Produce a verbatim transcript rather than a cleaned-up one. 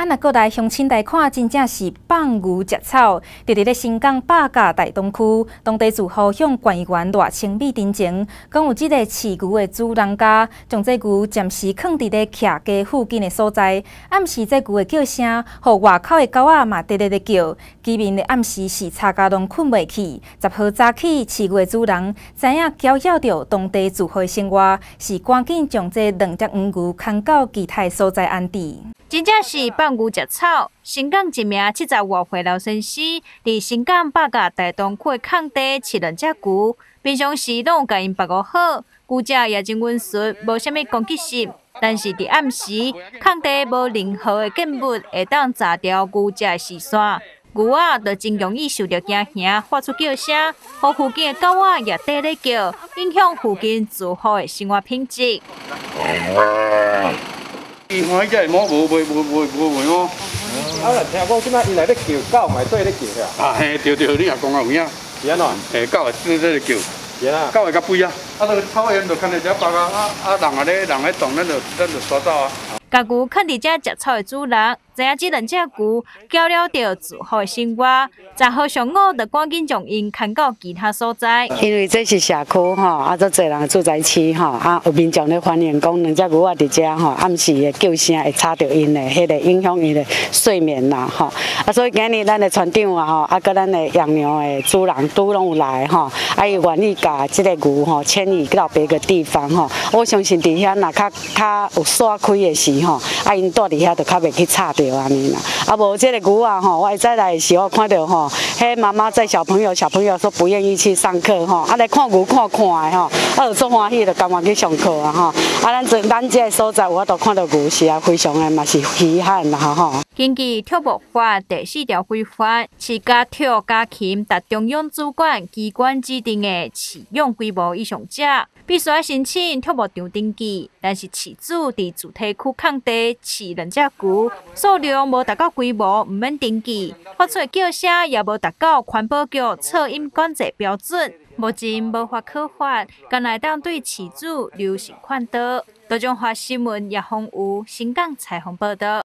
啊，若过来乡亲来看，真正是放牛食草。伫伫咧新港百家大东区，当地住户向管理员热情美陈情，讲有即个饲牛的主人家，将这牛暂时放伫咧徛家附近的所在。暗时这牛的叫声，互外口的狗仔嘛直直咧叫。居民的暗时是吵架拢困袂去。十号早起，饲牛的主人知影搅扰到当地住户的生活，是赶紧将这两只黄牛牵到其他所在安置。 真正是放牛食草。新港一名七十外岁老先生，伫新港百家大东区的空地饲两只牛，平常时拢有甲因保护好，牛只也真温顺，无啥物攻击性。但是伫暗时，空地无任何的建物会当炸掉牛只的视线，牛仔就真容易受到惊吓，发出叫声，互附近的狗仔也跟咧叫，影响附近住户的生活品质。 伊看伊只毛无袂无无无闻哦。 啊，听讲即摆伊来咧叫，狗嘛做咧叫呀。 啊嘿，对对，你也讲啊有影。 是安怎？ 嘿，狗会做咧叫。 是啊。 狗会较肥啊。啊，那个草原就看到只白啊，啊啊人啊咧人咧动，咱就咱就刷走啊。 家牛肯伫遮食草的主人，知影即两只牛搅扰到住户的生活，十号上午就赶紧将因牵到其他所在。 因为这是社区吼，啊，足侪人的住宅区吼，啊，有民众咧反映讲，两只牛仔伫遮吼，暗时的叫声会吵到因的，迄个影响因的睡眠啦吼。啊，所以今日咱的村长啊吼，啊，甲咱的养牛的主人都拢有来吼，啊，伊愿意甲即个牛吼迁移到别个地方吼。我相信伫遐若较较有线开的时。 吼，啊，因住伫遐就较袂去吵着安尼啦。啊，无即个牛啊吼，我再来的时候看到吼，迄妈妈载小朋友，小朋友说不愿意去上课吼，啊来看牛看看的吼，啊有足欢喜，就甘愿去上课啊吼。啊，咱这咱这个所在，我都看到牛是啊，非常的嘛是稀罕啦吼。 根据畜牧法第四条规范，饲家畜家禽达中央主管机关指定的饲养规模以上者。 必须要申请畜牧场登记，但是饲主伫主体区空地饲两只牛，数量无达到规模，毋免登记，发出的叫声也无达到环保局噪音管制标准，目前无法可发，敢来当对饲主留罚款刀。多种华新闻叶宏武新港采访报道。